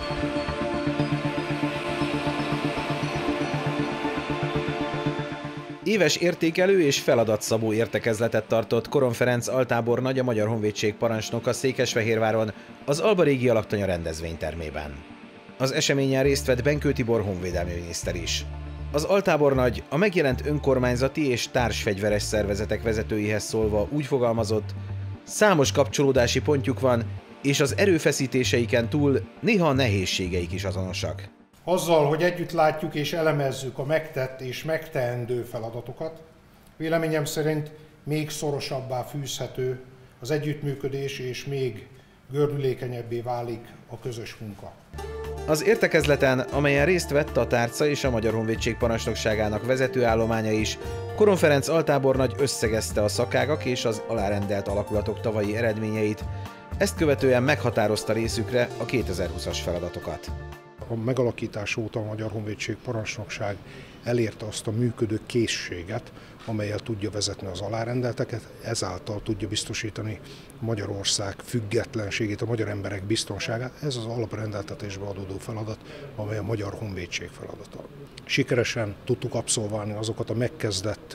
Éves értékelő és feladatszabó értekezletet tartott Koron Ferenc altábornagy, a Magyar Honvédség parancsnoka Székesfehérváron, az Alba Régi Alaktanya rendezvénytermében. Az eseményen részt vett Benkő Tibor honvédelmi miniszter is. Az altábornagy a megjelent önkormányzati és társfegyveres szervezetek vezetőihez szólva úgy fogalmazott: számos kapcsolódási pontjuk van, és az erőfeszítéseiken túl néha a nehézségeik is azonosak. Azzal, hogy együtt látjuk és elemezzük a megtett és megteendő feladatokat, véleményem szerint még szorosabbá fűzhető az együttműködés, és még gördülékenyebbé válik a közös munka. Az értekezleten, amelyen részt vett a tárca és a Magyar Honvédség parancsnokságának vezetőállománya is, Koron Ferenc altábornagy összegezte a szakágak és az alárendelt alakulatok tavalyi eredményeit, ezt követően meghatározta részükre a 2020-as feladatokat. A megalakítás óta a Magyar Honvédség parancsnokság elérte azt a működő készséget, amellyel tudja vezetni az alárendelteket, ezáltal tudja biztosítani Magyarország függetlenségét, a magyar emberek biztonságát. Ez az alaprendeltetésbe adódó feladat, amely a Magyar Honvédség feladata. Sikeresen tudtuk abszolválni azokat a megkezdett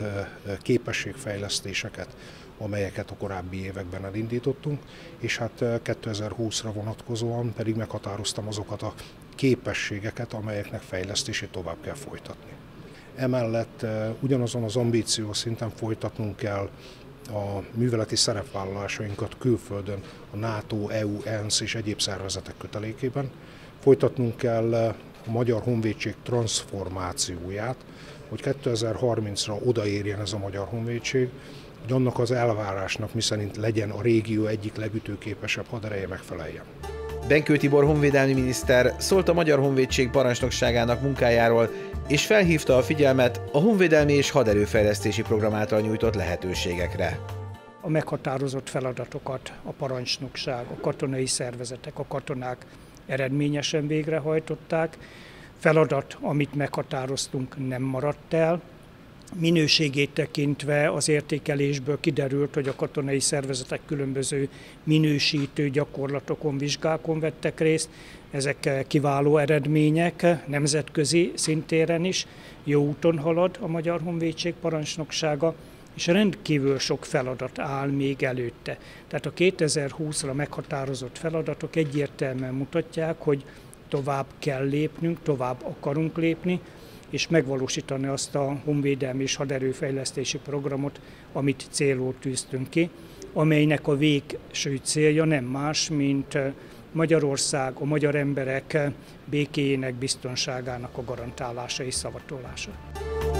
képességfejlesztéseket, amelyeket a korábbi években elindítottunk, és hát 2020-ra vonatkozóan pedig meghatároztam azokat a képességeket, amelyeknek fejlesztését tovább kell folytatni. Emellett ugyanazon az ambíciós szinten folytatnunk kell a műveleti szerepvállalásainkat külföldön, a NATO, EU, ENSZ és egyéb szervezetek kötelékében. Folytatnunk kell a Magyar Honvédség transformációját, hogy 2030-ra odaérjen ez a Magyar Honvédség, hogy annak az elvárásnak, miszerint legyen a régió egyik legütőképesebb hadereje, megfeleljen. Benkő Tibor honvédelmi miniszter szólt a Magyar Honvédség parancsnokságának munkájáról, és felhívta a figyelmet a honvédelmi és haderőfejlesztési program által nyújtott lehetőségekre. A meghatározott feladatokat a parancsnokság, a katonai szervezetek, a katonák eredményesen végrehajtották. Feladat, amit meghatároztunk, nem maradt el. Minőségét tekintve az értékelésből kiderült, hogy a katonai szervezetek különböző minősítő gyakorlatokon, vizsgákon vettek részt. Ezek kiváló eredmények, nemzetközi szintéren is. Jó úton halad a Magyar Honvédség parancsnoksága, és rendkívül sok feladat áll még előtte. Tehát a 2020-ra meghatározott feladatok egyértelműen mutatják, hogy tovább kell lépnünk, tovább akarunk lépni, és megvalósítani azt a honvédelmi és haderőfejlesztési programot, amit célul tűztünk ki, amelynek a végső célja nem más, mint Magyarország, a magyar emberek békéjének, biztonságának a garantálása és szavatolása.